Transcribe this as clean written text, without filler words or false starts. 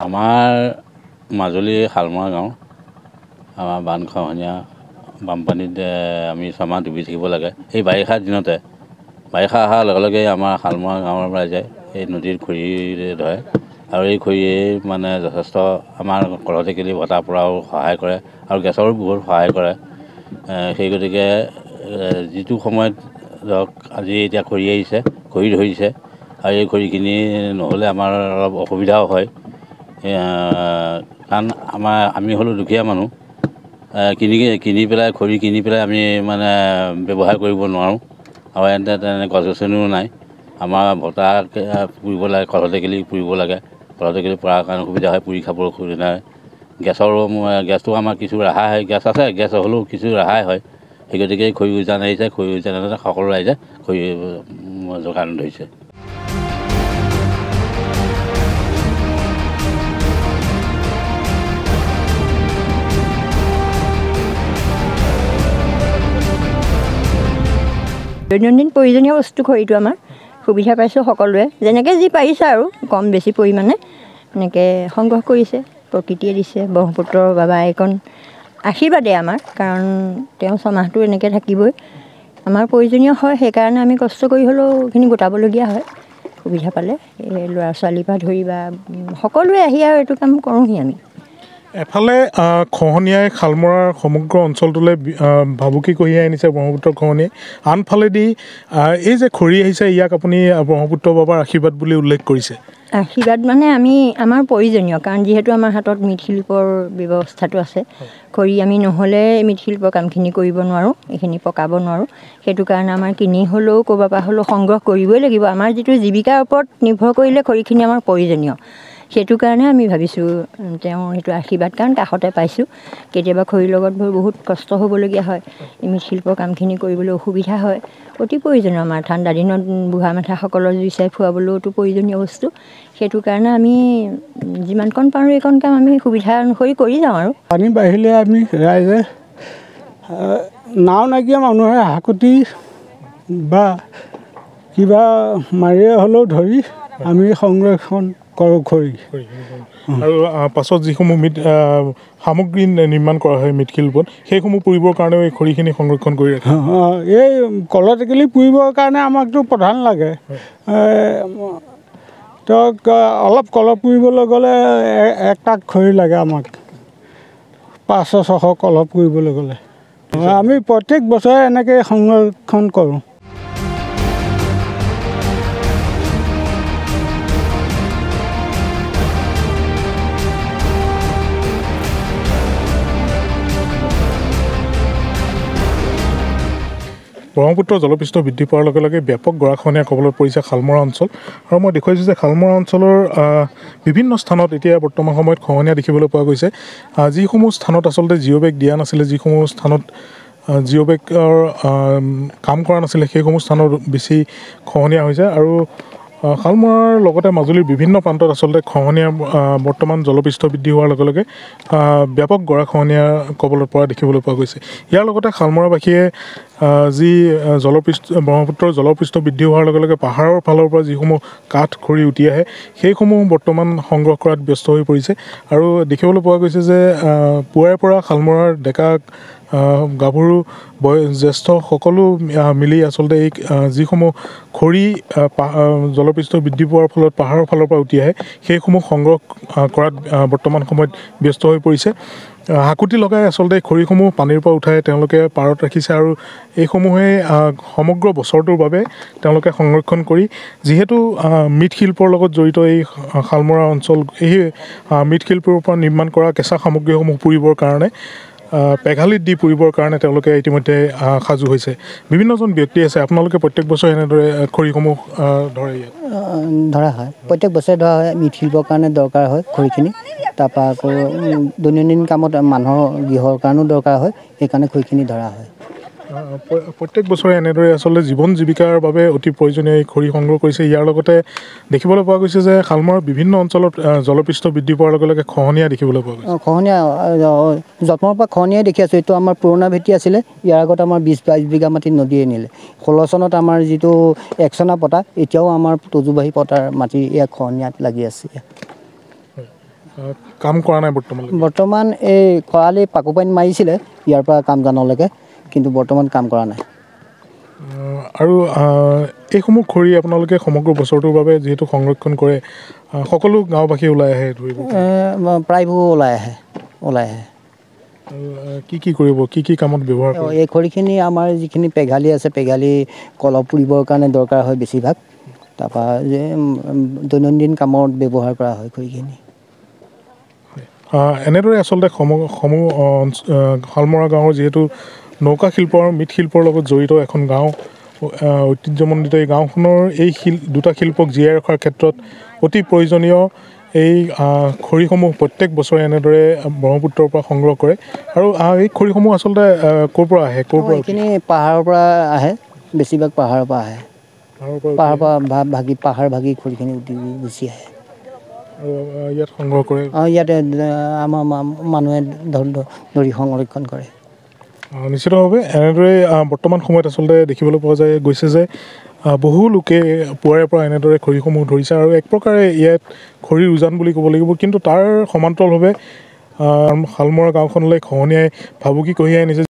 আমাৰ মাজুলী শালমৰা গাঁও আমাৰ বানখহনীয়া বানপানীত আমি ছমাহ ডুবি থাকিব লাগে। এই বাৰিষা দিনতে বাৰিষা অহাৰ লগে লগে আমাৰ শালমৰা গাঁৱৰ ৰাইজে এই নদীৰ খৰিৰে ধৰে আৰু এই খৰিয়ে মানে যথেষ্ট আমাৰ কলহটেকেলি ভটাৰ পৰাও সহায় কৰে আৰু গেছৰো বহুত সহায় কৰে। সেই গতিকে যিটো সময়ত ধৰক আজি এতিয়া খৰি আহিছে, খৰি ধৰিছে আৰু এই খৰিখিনি নহ'লে আমাৰ অলপ অসুবিধাও হয়। কাৰণ আমি হ'লোঁ দুখীয়া মানুহ, কিনি পেলাই খৰি কিনি পেলাই আমি মানে ব্যৱহাৰ কৰিব নোৱাৰোঁ আৰু তেনে গছ গছনিও নাই। আমাৰ ভটা পুৰিব লাগে, কলহটেকেলি পুৰিব লাগে, কলহটেকেলি পৰাৰ কাৰণে সুবিধা হয়, পুৰি খাবৰ অসুবিধা হয়। গেছটো আমাৰ কিছু ৰেহাই হয়, গেছ আছে, গেছ হ'লেও কিছু ৰেহাই হয়। সেই গতিকে খৰি উজান আহিছে, খৰি উজানতে সকলো ৰাইজে খৰি যোগান ধৰিছে। দৈনন্দিন প্ৰয়োজনীয় বস্তু খৰিটো আমাৰ সুবিধা পাইছোঁ সকলোৱে, যেনেকৈ যি পাৰিছে আৰু কম বেছি পৰিমাণে এনেকৈ সংগ্ৰহ কৰিছে, প্ৰকৃতিয়ে দিছে। ব্ৰহ্মপুত্ৰৰ বাবা এইকণ আশীৰ্বাদে আমাৰ, কাৰণ তেওঁ ছমাহটো এনেকৈ থাকিবই। আমাৰ প্ৰয়োজনীয় হয়, সেইকাৰণে আমি কষ্ট কৰি হ'লেও এইখিনি গোটাবলগীয়া হয় সুবিধা পালে। এই ল'ৰা ছোৱালীৰ পৰা ধৰি বা সকলোৱে আহি আৰু এইটো কাম কৰোঁহি আমি। এফালে খহনীয়াই শালমৰাৰ সমগ্ৰ অঞ্চলটোলৈ ভাবুকি কঢ়িয়াই আনিছে ব্ৰহ্মপুত্ৰ খহনীয়াই, আনফালেদি এই যে খৰি আহিছে ইয়াক আপুনি ব্ৰহ্মপুত্ৰ বাবাৰ আশীৰ্বাদ বুলি উল্লেখ কৰিছে। আশীৰ্বাদ মানে আমাৰ প্ৰয়োজনীয়, কাৰণ যিহেতু আমাৰ হাতত মৃৎশিল্পৰ ব্যৱস্থাটো আছে। খৰি আমি নহ'লে মৃৎশিল্পৰ কামখিনি কৰিব নোৱাৰোঁ, এইখিনি পকাব নোৱাৰোঁ। সেইটো কাৰণে আমাৰ কিনি হ'লেও ক'ৰবাৰ পৰা হ'লেও সংগ্ৰহ কৰিবই লাগিব। আমাৰ যিটো জীৱিকাৰ ওপৰত নিৰ্ভৰ কৰিলে খৰিখিনি আমাৰ প্ৰয়োজনীয়। সেইটো কাৰণে আমি ভাবিছোঁ তেওঁৰ সেইটো আশীৰ্বাদ, কাৰণ কাষতে পাইছোঁ। কেতিয়াবা খৰিৰ লগত বহুত কষ্ট হ'বলগীয়া হয়, মৃৎশিল্পৰ কামখিনি কৰিবলৈ অসুবিধা হয়। অতি প্ৰয়োজনীয় আমাৰ ঠাণ্ডা দিনত বুঢ়া মেথাসকলৰ জুই চাই ফুৱাবলৈওতো প্ৰয়োজনীয় বস্তু। সেইটো কাৰণে আমি যিমানকণ পাৰোঁ এইকণ কাম আমি সুবিধা অনুসৰি কৰি যাওঁ। আৰু পানী বাঢ়িলে আমি ৰাইজে নাও নাইকিয়া মানুহে হাকুটি বা কিবা মাৰিয়ে হ'লেও ধৰি আমি সংৰক্ষণ কৰোঁ খৰি। আৰু পাছত যিসমূহ সামগ্ৰী নিৰ্মাণ কৰা হয় মৃৎশিল্পত, সেইসমূহ পুৰিবৰ কাৰণেও এই খৰিখিনি সংৰক্ষণ কৰি ৰাখে। এই কলহটেকেলি পুৰিবৰ কাৰণে আমাকতো প্ৰধান লাগে। তেওঁক অলপ কলহ পুৰিবলৈ গ'লে 1 ট্ৰাক খৰি লাগে আমাক, 500-600 কলহ পুৰিবলৈ গ'লে। আমি প্ৰত্যেক বছৰে এনেকৈ সংৰক্ষণ কৰোঁ। ব্ৰহ্মপুত্ৰৰ জলপৃষ্ঠ বৃদ্ধি পোৱাৰ লগে লগে ব্যাপক গৰাখহনীয়াৰ কবলত পৰিছে শালমৰা অঞ্চল। আৰু মই দেখুৱাইছোঁ যে শালমৰা অঞ্চলৰ বিভিন্ন স্থানত এতিয়া বৰ্তমান সময়ত খহনীয়া দেখিবলৈ পোৱা গৈছে। যিসমূহ স্থানত আচলতে জিঅ' বেগ দিয়া নাছিলে, যিসমূহ স্থানত জিঅ' বেগৰ কাম কৰা নাছিলে, সেইসমূহ স্থানত বেছি খহনীয়া হৈছে। আৰু শালমৰাৰ লগতে মাজুলীৰ বিভিন্ন প্ৰান্তত আচলতে খহনীয়াৰ বৰ্তমান জলপৃষ্ঠ বৃদ্ধি হোৱাৰ লগে লগে ব্যাপক গৰাখহনীয়াৰ কবলত পৰা দেখিবলৈ পোৱা গৈছে। ইয়াৰ লগতে শালমৰাবাসীয়ে যি ব্ৰহ্মপুত্ৰৰ জলপৃষ্ঠ বৃদ্ধি হোৱাৰ লগে লগে পাহাৰৰ ফালৰ পৰা যিসমূহ কাঠ খৰি উটি আহে, সেইসমূহ বৰ্তমান সংগ্ৰহ কৰাত ব্যস্ত হৈ পৰিছে। আৰু দেখিবলৈ পোৱা গৈছে যে পুৱাৰে পৰা শালমৰাৰ ডেকা গাভৰু জ্যেষ্ঠ সকলো মিলি আচলতে এই যিসমূহ খৰি জলপৃষ্ঠ বৃদ্ধি পোৱাৰ ফলত পাহাৰৰ ফালৰ পৰা উটি আহে, সেইসমূহ সংগ্ৰহ কৰাত বৰ্তমান সময়ত ব্যস্ত হৈ পৰিছে। হাকুটি লগাই আচলতে খৰিসমূহ পানীৰ পৰা উঠাই তেওঁলোকে পাৰত ৰাখিছে আৰু এইসমূহে সমগ্ৰ বছৰটোৰ বাবে তেওঁলোকে সংৰক্ষণ কৰি, যিহেতু মৃৎশিল্পৰ লগত জড়িত এই শালমৰা অঞ্চল, এই মৃৎশিল্পৰ পৰা নিৰ্মাণ কৰা কেঁচা সামগ্ৰীসমূহ পুৰিবৰ কাৰণে পেঘালিত দি পুৰিবৰ কাৰণে তেওঁলোকে ইতিমধ্যে সাজু হৈছে। বিভিন্নজন ব্যক্তি আছে, আপোনালোকে প্ৰত্যেক বছৰে এনেদৰে খৰিসমূহ ধৰে? ইয়াত ধৰা হয়, প্ৰত্যেক বছৰে ধৰা হয়। মৃৎশিল্পৰ কাৰণে দৰকাৰ হয় খৰিখিনি, তাৰপৰা আকৌ দৈনন্দিন কামত মানুহৰ গৃহৰ কাৰণেও দৰকাৰ হয়, সেইকাৰণে খৰিখিনি ধৰা হয়। প্ৰত্যেক বছৰে এনেদৰে আচলতে জীৱন জীৱিকাৰ বাবে অতি প্ৰয়োজনীয় এই খৰি সংগ্ৰহ কৰিছে। ইয়াৰ লগতে দেখিবলৈ পোৱা গৈছে যে শালমৰাৰ বিভিন্ন অঞ্চলত জলপৃষ্ঠ বৃদ্ধি পোৱাৰ লগে লগে খহনীয়া দেখিবলৈ পোৱা গৈছে। খহনীয়া যত্নৰ পৰা খহনীয়াই দেখি আছোঁ। এইটো আমাৰ পুৰণা ভেটি আছিলে, ইয়াৰ আগত আমাৰ 20-22 বিঘা মাটিত নদীয়ে নিলে। 16 চনত আমাৰ যিটো একচনা পতা, এতিয়াও আমাৰ তজুবাহী পতাৰ মাটি ইয়াত খহনীয়াত লাগি আছে। কাম কৰা নাই বৰ্তমানলৈকে? বৰ্তমান এই খৰালি পাকুপানী মাৰিছিলে ইয়াৰ পৰা কামজানলৈকে, কিন্তু বৰ্তমান কাম কৰা নাই। আৰু এইসমূহ খৰি আপোনালোকে সমগ্ৰ বছৰটোৰ বাবে যিহেতু সংৰক্ষণ কৰে, সকলো গাঁওবাসী ওলাই আহে ধৰিব? প্ৰায়বোৰ ওলাই আহে। কি কৰিব, কি কামত ব্যৱহাৰ কৰে? এই খৰিখিনি আমাৰ যিখিনি পেঘালি আছে, পেঘালি কলহ পুৰিবৰ কাৰণে দৰকাৰ হয় বেছিভাগ। তাৰপৰা দৈনন্দিন কামত ব্যৱহাৰ কৰা হয় খৰিখিনি। এনেদৰে আচলতে সমূহ শালমৰা গাঁৱৰ যিহেতু নৌকা শিল্প আৰু মৃৎশিল্পৰ লগত জড়িত এখন গাঁও, ঐতিহ্যমণ্ডিত এই গাঁওখনৰ এই দুটা শিল্পক জীয়াই ৰখাৰ ক্ষেত্ৰত অতি প্ৰয়োজনীয় এই খৰিসমূহ প্ৰত্যেক বছৰে এনেদৰে ব্ৰহ্মপুত্ৰৰ পৰা সংগ্ৰহ কৰে। আৰু এই খৰিসমূহ আচলতে ক'ৰ পৰা আহে? এইখিনি পাহাৰৰ পৰা আহে, বেছিভাগ পাহাৰৰ পৰা আহে। পাহাৰৰ পৰা পাহাৰ ভাগি খৰিখিনি গুচি আহে আৰু ইয়াত সংগ্ৰহ কৰে। ইয়াতে আমাৰ মানুহে ধৰি সংৰক্ষণ কৰে। নিশ্চিতভাৱে এনেদৰে বৰ্তমান সময়ত আচলতে দেখিবলৈ পোৱা গৈছে যে বহু লোকে পুৱাৰে পৰা এনেদৰে খৰিসমূহ ধৰিছে আৰু এক প্ৰকাৰে ইয়াত খৰিৰ উজান বুলি ক'ব লাগিব। কিন্তু তাৰ সমান্তৰালভাৱে শালমৰা গাঁওখনলৈ খহনীয়াই ভাবুকি কঢ়িয়াই আনিছে।